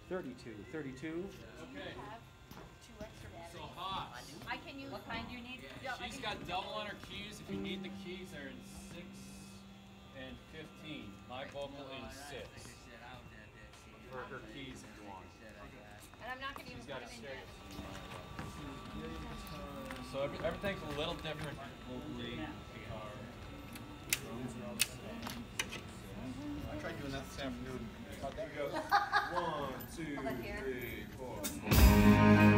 32. 32. Okay. Have 2 extra batteries. So Haas. I can use. What kind do you need? She's got double on her keys. If you need the keys, they're in 6 and 15. My vocal in 6. For her keys if you want. And I'm not going to She's use got a them in stereo. here. So everything's a little different locally. I tried doing that this afternoon. How'd that go? 1, 2, 3, 4.